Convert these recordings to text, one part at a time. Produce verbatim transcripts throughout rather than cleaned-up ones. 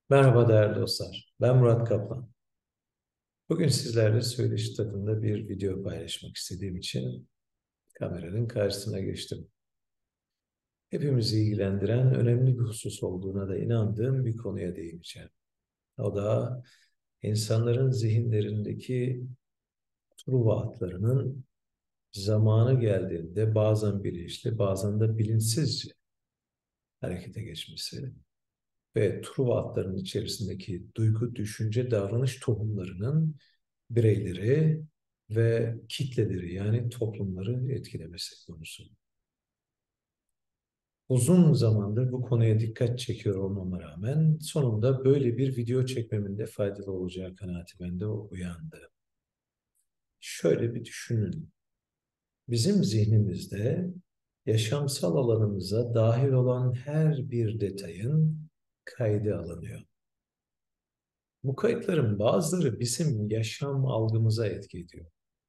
Merhaba değerli dostlar. Ben Murat Kaplan. Bugün sizlerle söyleşi tadında bir video paylaşmak istediğim için kameranın karşısına geçtim. Hepimizi ilgilendiren önemli bir husus olduğuna da inandığım bir konuya değineceğim. O da insanların zihinlerindeki Truva atlarının zamanı geldiğinde bazen bilinçli, bazen de bilinçsizce harekete geçmesi ve Truva atlarının içerisindeki duygu, düşünce, davranış tohumlarının bireyleri ve kitleleri yani toplumları etkilemesi konusu. Uzun zamandır bu konuya dikkat çekiyor olmama rağmen sonunda böyle bir video çekmemin de faydalı olacağı kanaati bende uyandı. Şöyle bir düşünün. Bizim zihnimizde yaşamsal alanımıza dahil olan her bir detayın kaydı alınıyor. Bu kayıtların bazıları bizim yaşam algımıza etki ediyor.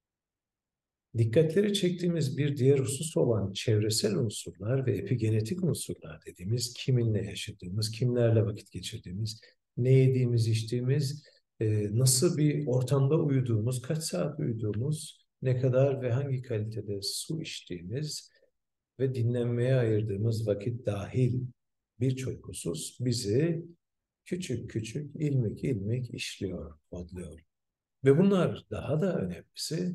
Dikkatleri çektiğimiz bir diğer husus olan çevresel unsurlar ve epigenetik unsurlar dediğimiz kiminle yaşadığımız, kimlerle vakit geçirdiğimiz, ne yediğimiz, içtiğimiz, e, nasıl bir ortamda uyuduğumuz, kaç saat uyuduğumuz, ne kadar ve hangi kalitede su içtiğimiz ve dinlenmeye ayırdığımız vakit dahil birçok husus bizi küçük küçük ilmek ilmek işliyor, kodluyor. Ve bunlar daha da önemlisi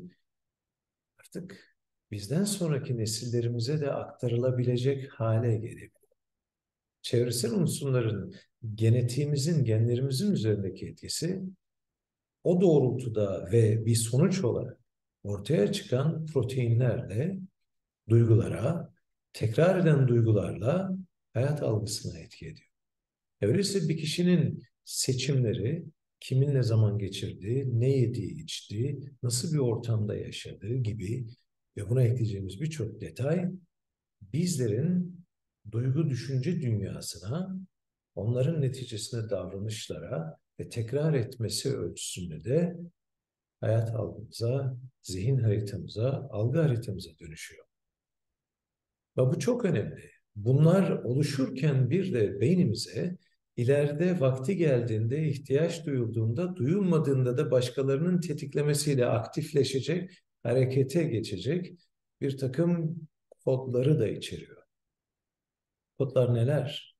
artık bizden sonraki nesillerimize de aktarılabilecek hale gelebilir. Çevresel unsurların genetiğimizin, genlerimizin üzerindeki etkisi o doğrultuda ve bir sonuç olarak ortaya çıkan proteinlerle duygulara, tekrar eden duygularla hayat algısına etki ediyor. Öyleyse bir kişinin seçimleri, kiminle zaman geçirdiği, ne yediği, içtiği, nasıl bir ortamda yaşadığı gibi ve buna ekleyeceğimiz birçok detay bizlerin duygu düşünce dünyasına, onların neticesinde davranışlara ve tekrar etmesi ölçüsünde de hayat algımıza, zihin haritamıza, algı haritamıza dönüşüyor. Ve bu çok önemli. Bunlar oluşurken bir de beynimize ileride vakti geldiğinde, ihtiyaç duyulduğunda, duyulmadığında da başkalarının tetiklemesiyle aktifleşecek, harekete geçecek bir takım kodları da içeriyor. Kodlar neler?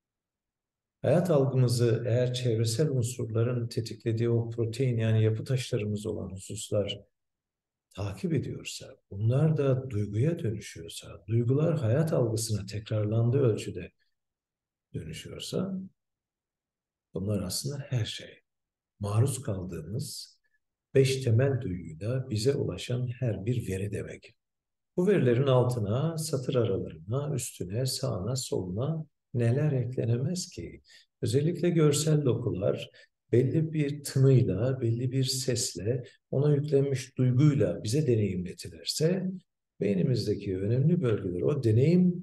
Hayat algımızı eğer çevresel unsurların tetiklediği o protein yani yapı taşlarımız olan hususlar takip ediyorsa, bunlar da duyguya dönüşüyorsa, duygular hayat algısına tekrarlandığı ölçüde dönüşüyorsa, bunlar aslında her şey. Maruz kaldığımız beş temel duyuyla bize ulaşan her bir veri demek. Bu verilerin altına, satır aralarına, üstüne, sağına, soluna neler eklenemez ki? Özellikle görsel dokular belli bir tınıyla, belli bir sesle, ona yüklenmiş duyguyla bize deneyimletilirse, beynimizdeki önemli bölgeler o deneyim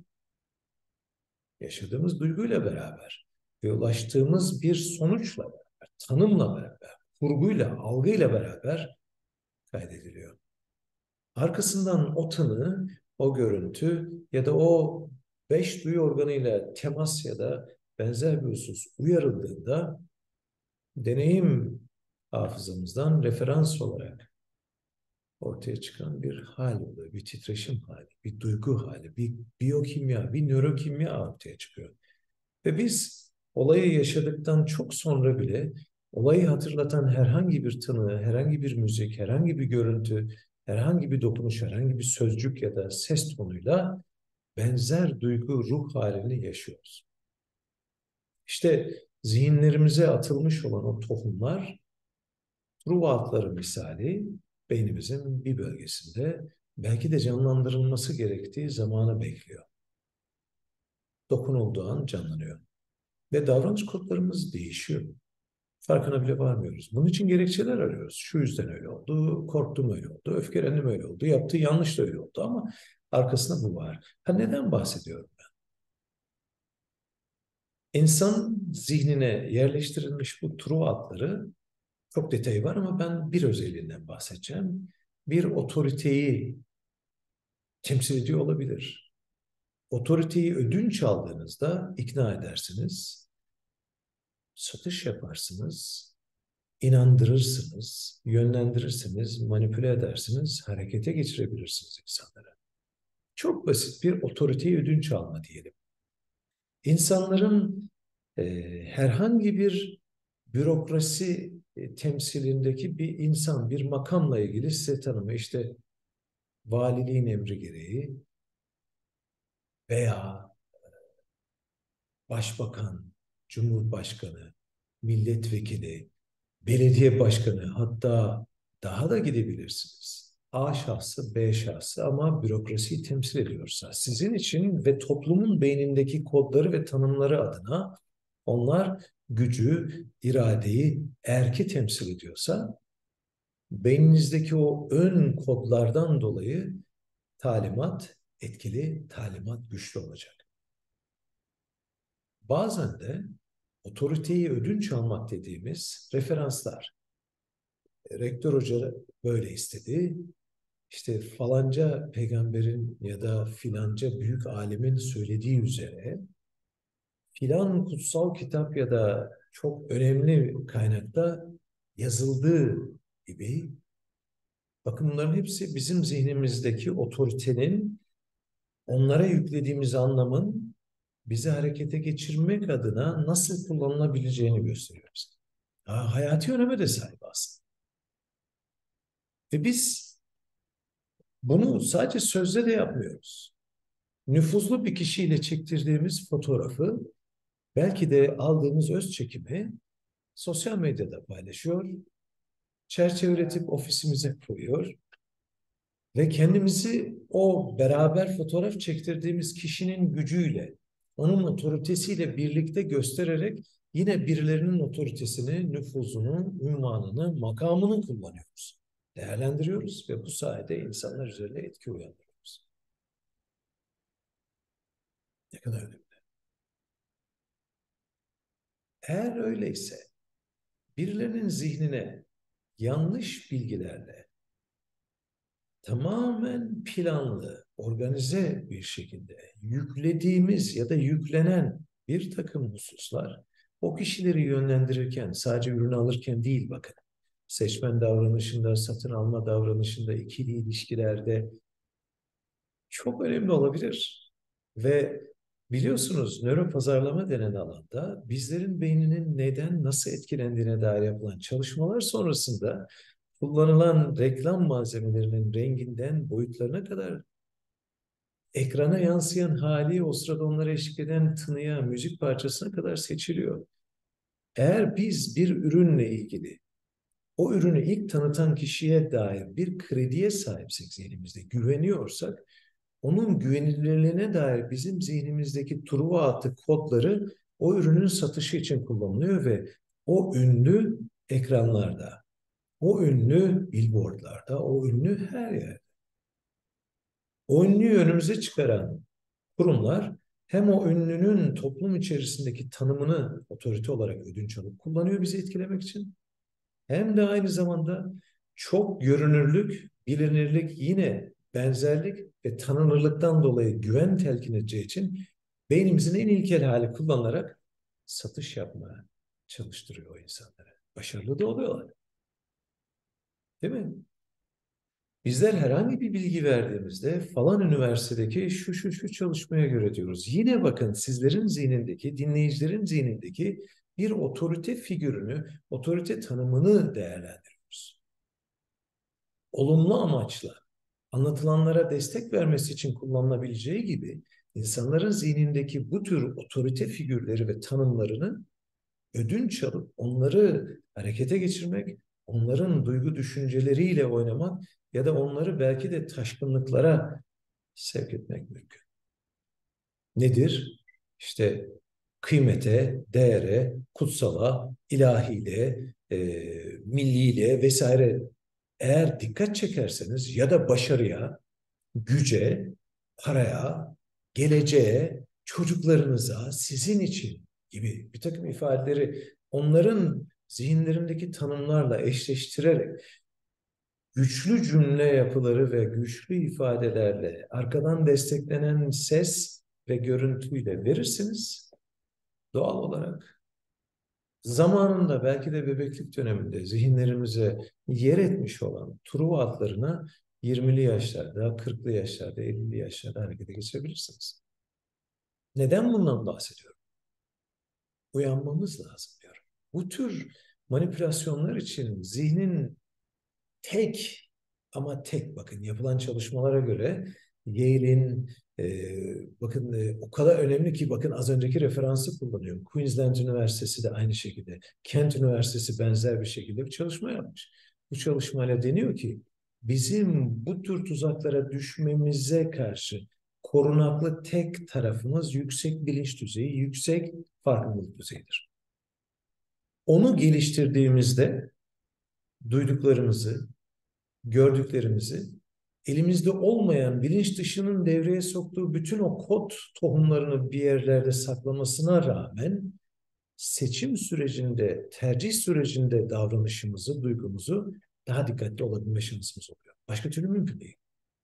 yaşadığımız duyguyla beraber ve ulaştığımız bir sonuçla beraber, tanımla beraber, kurguyla, algıyla beraber kaydediliyor. Arkasından o tanı, o görüntü ya da o beş duyu organıyla temas ya da benzer bir husus uyarıldığında deneyim hafızamızdan referans olarak ortaya çıkan bir hal oluyor, bir titreşim hali, bir duygu hali, bir biyokimya, bir nörokimya ortaya çıkıyor. Ve biz olayı yaşadıktan çok sonra bile olayı hatırlatan herhangi bir tını, herhangi bir müzik, herhangi bir görüntü, herhangi bir dokunuş, herhangi bir sözcük ya da ses tonuyla benzer duygu, ruh halini yaşıyoruz. İşte zihinlerimize atılmış olan o tohumlar ruh altları misali beynimizin bir bölgesinde belki de canlandırılması gerektiği zamanı bekliyor. Dokunulduğu an canlanıyor. Ve davranış kodlarımız değişiyor. Farkına bile varmıyoruz. Bunun için gerekçeler arıyoruz. Şu yüzden öyle oldu, korktum öyle oldu, öfkelendim öyle oldu, yaptığı yanlış da öyle oldu ama arkasında bu var. Ha neden bahsediyorum ben? İnsan zihnine yerleştirilmiş bu true adları çok detayı var ama ben bir özelliğinden bahsedeceğim. Bir otoriteyi temsil ediyor olabilir. Otoriteyi ödünç aldığınızda ikna edersiniz. satış yaparsınız, inandırırsınız, yönlendirirsiniz, manipüle edersiniz, harekete geçirebilirsiniz insanları. Çok basit bir otoriteyi ödünç alma diyelim. İnsanların e, herhangi bir bürokrasi e, temsilindeki bir insan, bir makamla ilgili size tanımı, işte valiliğin emri gereği veya başbakan, cumhurbaşkanı, milletvekili, belediye başkanı, hatta daha da gidebilirsiniz. A şahsı, B şahsı ama bürokrasiyi temsil ediyorsa sizin için ve toplumun beynindeki kodları ve tanımları adına onlar gücü, iradeyi, erki temsil ediyorsa beyninizdeki o ön kodlardan dolayı talimat etkili, talimat güçlü olacak. Bazen de otoriteyi ödünç almak dediğimiz referanslar. Rektör hoca böyle istedi. İşte falanca peygamberin ya da filanca büyük alimin söylediği üzere filan kutsal kitap ya da çok önemli kaynakta yazıldığı gibi, bakın bunların hepsi bizim zihnimizdeki otoritenin, onlara yüklediğimiz anlamın bizi harekete geçirmek adına nasıl kullanılabileceğini gösteriyoruz. Ha, hayati öneme de sahip aslında. Ve biz bunu sadece sözle de yapmıyoruz. Nüfuzlu bir kişiyle çektirdiğimiz fotoğrafı, belki de aldığımız öz çekimi sosyal medyada paylaşıyor, çerçeveletip ofisimize koyuyor ve kendimizi o beraber fotoğraf çektirdiğimiz kişinin gücüyle, onun otoritesiyle birlikte göstererek yine birilerinin otoritesini, nüfuzunu, ünvanını, makamını kullanıyoruz. Değerlendiriyoruz ve bu sayede insanlar üzerine etki uyandırıyoruz. Ne kadar önemli. Eğer öyleyse birilerinin zihnine yanlış bilgilerle tamamen planlı, organize bir şekilde yüklediğimiz ya da yüklenen bir takım hususlar o kişileri yönlendirirken, sadece ürünü alırken değil, bakın, seçmen davranışında, satın alma davranışında, ikili ilişkilerde çok önemli olabilir. Ve biliyorsunuz, nöropazarlama denen alanda bizlerin beyninin neden, nasıl etkilendiğine dair yapılan çalışmalar sonrasında kullanılan reklam malzemelerinin renginden boyutlarına kadar ekrana yansıyan hali, o sırada onlara eşlik eden tınıya, müzik parçasına kadar seçiliyor. Eğer biz bir ürünle ilgili o ürünü ilk tanıtan kişiye dair bir krediye sahipsek, zihnimizde güveniyorsak, onun güvenilirliğine dair bizim zihnimizdeki Truva atı kodları o ürünün satışı için kullanılıyor ve o ünlü ekranlarda, o ünlü billboardlarda, o ünlü her yerde. O ünlüyü önümüze çıkaran kurumlar hem o ünlünün toplum içerisindeki tanımını otorite olarak ödünç alıp kullanıyor bizi etkilemek için, hem de aynı zamanda çok görünürlük, bilinirlik, yine benzerlik ve tanınırlıktan dolayı güven telkin edeceği için beynimizin en ilkel hali kullanarak satış yapmaya çalıştırıyor o insanlara. Başarılı da oluyorlar. Değil mi? Bizler herhangi bir bilgi verdiğimizde falan üniversitedeki şu şu şu çalışmaya göre diyoruz. Yine bakın, sizlerin zihnindeki, dinleyicilerin zihnindeki bir otorite figürünü, otorite tanımını değerlendiriyoruz. Olumlu amaçla anlatılanlara destek vermesi için kullanılabileceği gibi, insanların zihnindeki bu tür otorite figürleri ve tanımlarını ödünç alıp onları harekete geçirmek, onların duygu düşünceleriyle oynamak ya da onları belki de taşkınlıklara sevk etmek mümkün. Nedir? İşte kıymete, değere, kutsala, ilahiliğe, e, milliyle vesaire, eğer dikkat çekerseniz ya da başarıya, güce, paraya, geleceğe, çocuklarınıza, sizin için gibi bir takım ifadeleri onların zihinlerindeki tanımlarla eşleştirerek güçlü cümle yapıları ve güçlü ifadelerle arkadan desteklenen ses ve görüntüyle verirsiniz. Doğal olarak zamanında belki de bebeklik döneminde zihinlerimize yer etmiş olan Truva atlarına yirmili yaşlarda, kırklı yaşlarda, ellili yaşlarda harekete geçebilirsiniz. Neden bundan bahsediyorum? Uyanmamız lazım diyorum. Bu tür manipülasyonlar için zihnin tek ama tek, bakın yapılan çalışmalara göre Yale'in e, bakın e, o kadar önemli ki, bakın az önceki referansı kullanıyorum. Queensland Üniversitesi de aynı şekilde. Kent Üniversitesi benzer bir şekilde bir çalışma yapmış. Bu çalışmayla deniyor ki bizim bu tür tuzaklara düşmemize karşı korunaklı tek tarafımız yüksek bilinç düzeyi, yüksek farkındalık düzeyidir. Onu geliştirdiğimizde duyduklarımızı, gördüklerimizi, elimizde olmayan bilinç dışının devreye soktuğu bütün o kod tohumlarını bir yerlerde saklamasına rağmen seçim sürecinde, tercih sürecinde davranışımızı, duygumuzu daha dikkatli olabilme şansımız oluyor. Başka türlü mümkün değil.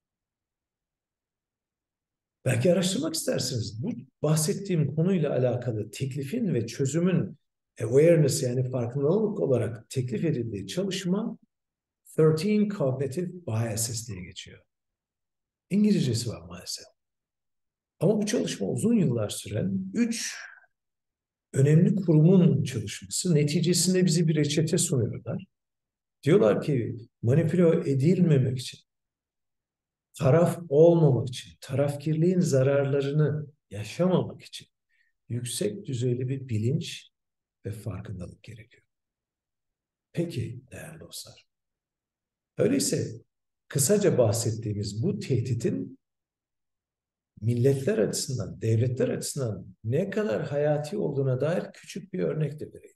Belki araştırmak istersiniz. Bu bahsettiğim konuyla alakalı teklifin ve çözümün awareness, yani farkındalık olarak teklif edildiği çalışma on üç Cognitive Biases diye geçiyor. İngilizcesi var maalesef. Ama bu çalışma uzun yıllar süren üç önemli kurumun çalışması. Neticesinde bize bir reçete sunuyorlar. Diyorlar ki manipüle edilmemek için, taraf olmamak için, tarafkirliğin zararlarını yaşamamak için yüksek düzeyli bir bilinç ve farkındalık gerekiyor. Peki değerli dostlar. Öyleyse kısaca bahsettiğimiz bu tehditin milletler açısından, devletler açısından ne kadar hayati olduğuna dair küçük bir örnek de vereyim.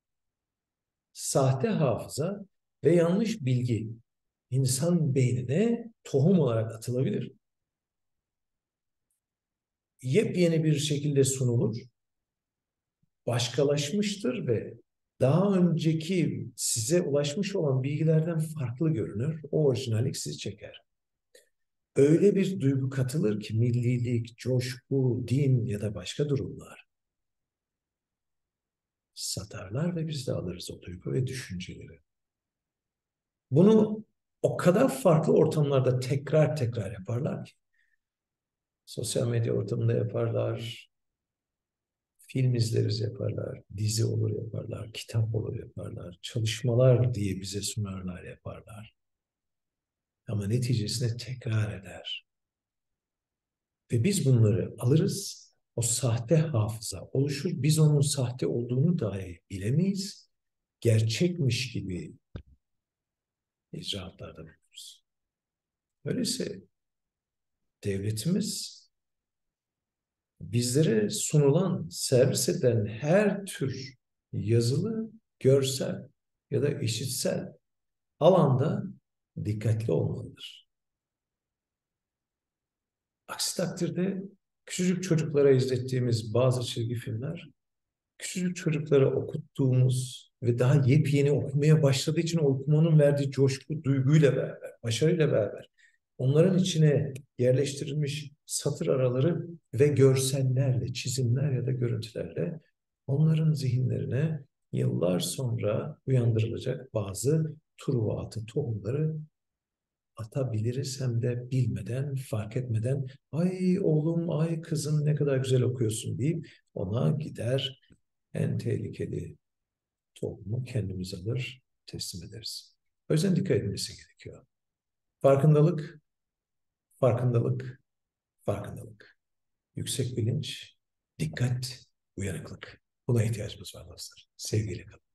Sahte hafıza ve yanlış bilgi insan beynine tohum olarak atılabilir. Yepyeni bir şekilde sunulur, başkalaşmıştır ve daha önceki size ulaşmış olan bilgilerden farklı görünür. O orijinallik sizi çeker. Öyle bir duygu katılır ki millilik, coşku, din ya da başka durumlar satarlar ve biz de alırız o duygu ve düşünceleri. Bunu o kadar farklı ortamlarda tekrar tekrar yaparlar ki. Sosyal medya ortamında yaparlar, film izleriz yaparlar, dizi olur yaparlar, kitap olur yaparlar, çalışmalar diye bize sunarlar yaparlar. Ama neticesinde tekrar eder. Ve biz bunları alırız, o sahte hafıza oluşur. Biz onun sahte olduğunu dahi bilemeyiz. Gerçekmiş gibi icraatlarda bulunuruz. Öyleyse devletimiz bizlere sunulan, servis edilen her tür yazılı, görsel ya da işitsel alanda dikkatli olmalıdır. Aksi takdirde küçücük çocuklara izlettiğimiz bazı çizgi filmler, küçücük çocuklara okuttuğumuz ve daha yepyeni okumaya başladığı için okumanın verdiği coşku, duyguyla beraber, başarıyla beraber onların içine yerleştirilmiş satır araları ve görsellerle, çizimler ya da görüntülerle onların zihinlerine yıllar sonra uyandırılacak bazı truvatı, tohumları atabiliriz, hem de bilmeden, fark etmeden ay oğlum, ay kızım ne kadar güzel okuyorsun deyip ona gider en tehlikeli tohumu kendimiz alır, teslim ederiz. O yüzden dikkat edilmesi gerekiyor. Farkındalık, farkındalık, farkındalık. Yüksek bilinç, dikkat, uyanıklık. Buna ihtiyacımız var dostlar. Sevgiyle kalın.